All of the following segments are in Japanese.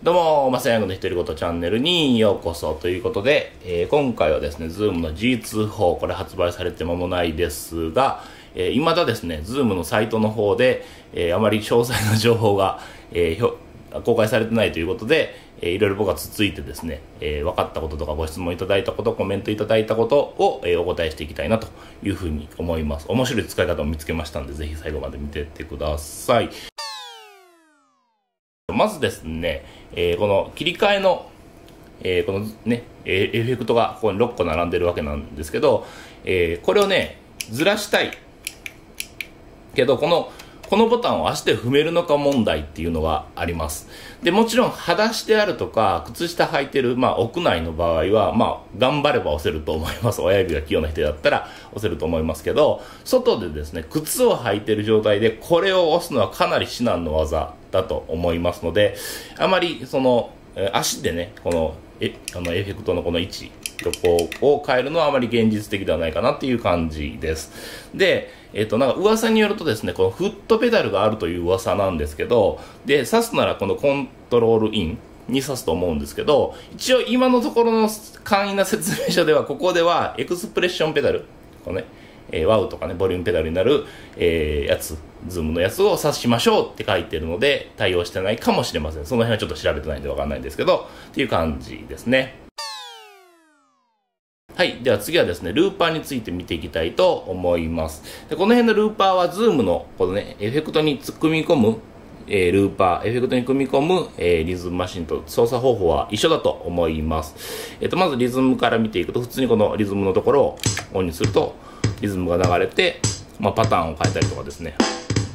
どうも、まさやんの独り言チャンネルにようこそということで、今回はですね、Zoom の G2 4、これ発売されて間もないですが、未だですね、Zoom のサイトの方で、あまり詳細な情報が、公開されてないということで、いろいろ僕がつついてですね、分かったこととかご質問いただいたこと、コメントいただいたことを、お答えしていきたいなというふうに思います。面白い使い方を見つけましたので、ぜひ最後まで見ていってください。まずですね、この切り替えの、このね、エフェクトがここに6個並んでるわけなんですけど、これをね、ずらしたいけど、このボタンを足で踏めるのか問題っていうのがあります。で、もちろん裸足であるとか靴下履いてる、屋内の場合は頑張れば押せると思います。親指が器用な人だったら押せると思いますけど、外でですね、靴を履いてる状態でこれを押すのはかなり至難の技だと思いますので、あまり足でね、このエフェクトのこの位置を変えるのはあまり現実的ではないかなっていう感じです。で、なんか噂によるとですね、このフットペダルがあるという噂なんですけど、で、挿すならこのコントロールインに挿すと思うんですけど、一応今のところの簡易な説明書では、ここではエクスプレッションペダル、このね、ワウとかね、ボリュームペダルになる、やつ、ズームのやつを挿しましょうって書いてるので、対応してないかもしれません。その辺はちょっと調べてないんでわかんないんですけど、っていう感じですね。はい。では次はですね、ルーパーについて見ていきたいと思います。で、この辺のルーパーは Zoom のこのね、エフェクトに組み込む、ルーパー、エフェクトに組み込む、リズムマシンと操作方法は一緒だと思います。まずリズムから見ていくと、普通にこのリズムのところをオンにすると、リズムが流れて、パターンを変えたりとかですね、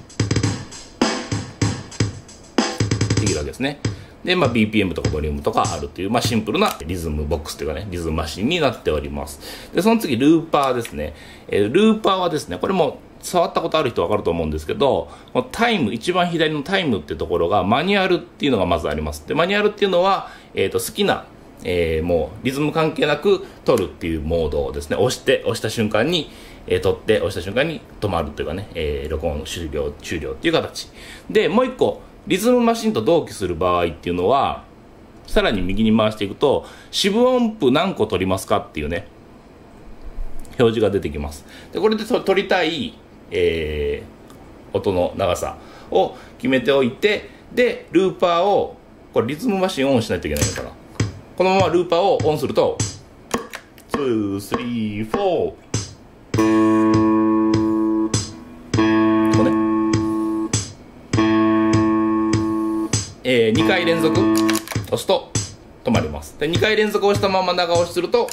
できるわけですね。で、BPM とかボリュームとかあるという、シンプルなリズムボックスというかね、リズムマシンになっております。で、その次、ルーパーですね。ルーパーはですね、これも触ったことある人わかると思うんですけど、このタイム、一番左のタイムっていうところがマニュアルっていうのがまずあります。で、マニュアルっていうのは、好きな、もうリズム関係なく取るっていうモードをですね、押した瞬間に、取って押した瞬間に止まるというかね、録音終了っていう形。で、もう一個、リズムマシンと同期する場合っていうのは、さらに右に回していくと、四分音符何個取りますかっていうね、表示が出てきます。で、これで取りたい、音の長さを決めておいて、で、ルーパーを、これリズムマシンをオンしないといけないのかな。このままルーパーをオンすると、2、3、4、2回連続押すと止まります。で、2回連続押したまま長押しすると、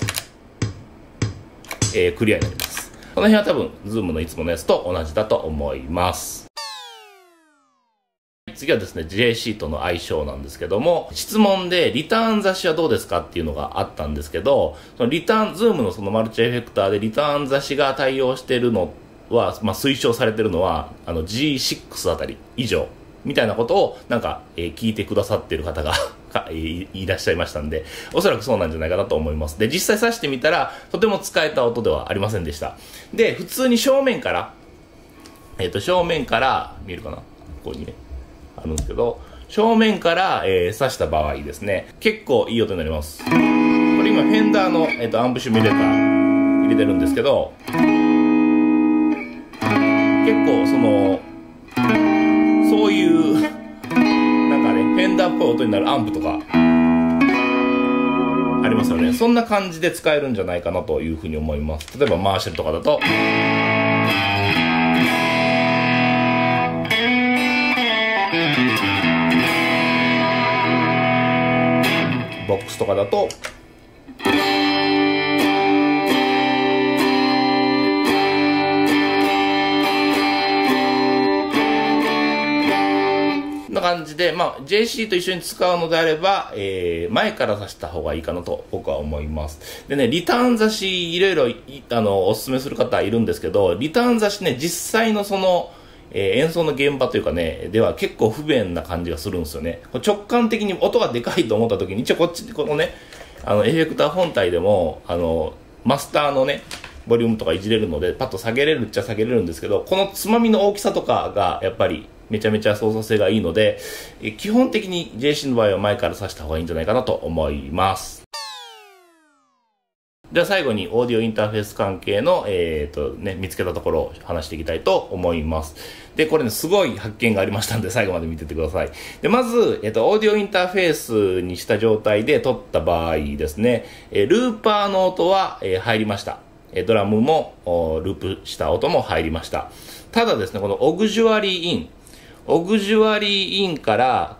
クリアになります。この辺は多分 Zoom のいつものやつと同じだと思います。次はですね、J シートの相性なんですけども、質問でリターン雑誌はどうですかっていうのがあったんですけど、そのリターン、Zoom のそのマルチエフェクターでリターン雑誌が対応しているのは、推奨されているのは、G6 あたり以上。みたいなことをなんか、聞いてくださっている方がいらっしゃいましたんで、おそらくそうなんじゃないかなと思います。で、実際挿してみたら、とても使えた音ではありませんでした。で、普通に正面から、見えるかな、ここにね、あるんですけど、正面から、挿した場合ですね、結構いい音になります。これ今、フェンダーの、アンプシミュレーター入れてるんですけど、結構そういうなんかね、フェンダーっぽい音になるアンプとかありますよね。そんな感じで使えるんじゃないかなというふうに思います。例えばマーシャルとかだと、ボックスとかだと、こんな感じで、JC と一緒に使うのであれば、前から挿した方がいいかなと僕は思います。でね、リターン挿しいろいろおすすめする方いるんですけど、リターン挿しね、実際の演奏の現場というかね、では結構不便な感じがするんですよね。直感的に音がでかいと思った時に、一応このね、エフェクター本体でも、マスターのね、ボリュームとかいじれるので、パッと下げれるっちゃ下げれるんですけど、このつまみの大きさとかが、やっぱり、 めちゃめちゃ操作性がいいので、基本的に JC の場合は前から挿した方がいいんじゃないかなと思います。では最後にオーディオインターフェース関係の、見つけたところを話していきたいと思います。で、これね、すごい発見がありましたんで、最後まで見ててください。で、まず、オーディオインターフェースにした状態で撮った場合ですね、ルーパーの音は、入りました。ドラムもループした音も入りました。ただですね、このオグジュアリーインから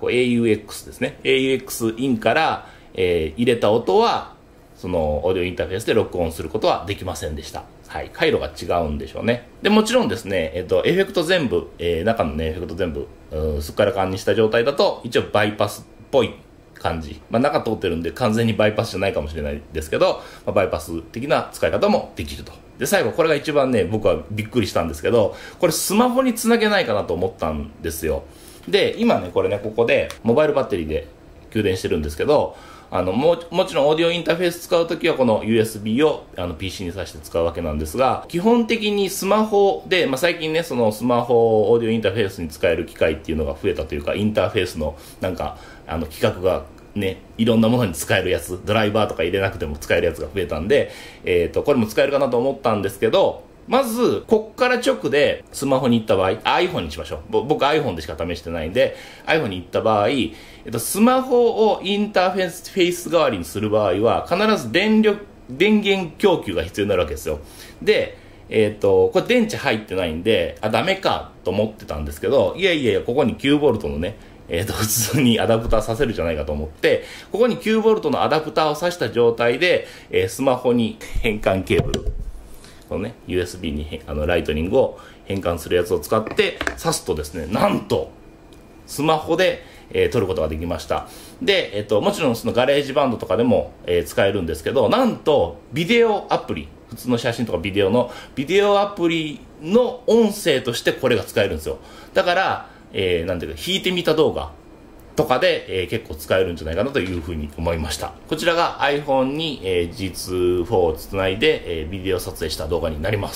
、AUX ですね。AUX インから、入れた音は、そのオーディオインターフェースで録音することはできませんでした。はい。回路が違うんでしょうね。で、もちろんですね、エフェクト全部、中のね、エフェクト全部、すっからかんにした状態だと、一応バイパスっぽい感じ。中通ってるんで完全にバイパスじゃないかもしれないですけど、バイパス的な使い方もできると。で、最後、これが一番ね、僕はびっくりしたんですけど、これスマホにつなげないかなと思ったんですよ。で、今ね、これね、ここで、モバイルバッテリーで給電してるんですけど、もちろんオーディオインターフェース使うときはこの USB をPC に挿して使うわけなんですが、基本的にスマホで、最近ね、そのスマホをオーディオインターフェースに使える機会っていうのが増えたというか、インターフェースの規格がね、いろんなものに使えるやつ、ドライバーとか入れなくても使えるやつが増えたんで、これも使えるかなと思ったんですけど、まず、こっから直でスマホに行った場合、iPhone にしましょう。僕 iPhone でしか試してないんで、iPhone に行った場合、スマホをインターフェース代わりにする場合は、必ず電源供給が必要になるわけですよ。で、これ電池入ってないんで、ダメかと思ってたんですけど、いや、ここに 9V のね、普通にアダプターさせるじゃないかと思って、ここに 9V のアダプターを挿した状態で、スマホに変換ケーブル、このね、USB にライトニングを変換するやつを使って挿すとですね、なんと、スマホで、撮ることができました。で、もちろんそのガレージバンドとかでも、使えるんですけど、なんと、ビデオアプリ、普通の写真とかビデオアプリの音声としてこれが使えるんですよ。だから、なんていうか、弾いてみた動画とかで、結構使えるんじゃないかなというふうに思いました。こちらが iPhone に、G2-4 をつないで、ビデオ撮影した動画になります。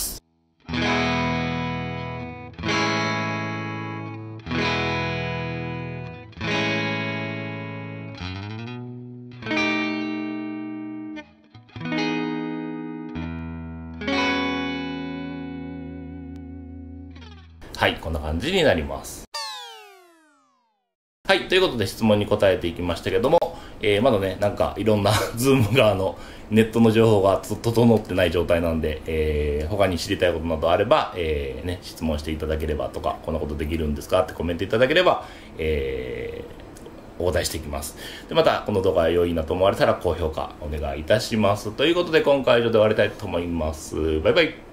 はい、こんな感じになります。はい、ということで質問に答えていきましたけども、まだね、いろんなズーム側のネットの情報が整ってない状態なんで、他に知りたいことなどあれば、質問していただければとか、こんなことできるんですかってコメントいただければ、お答えしていきます。で、またこの動画が良いなと思われたら高評価お願いいたします。ということで今回は以上で終わりたいと思います。バイバイ。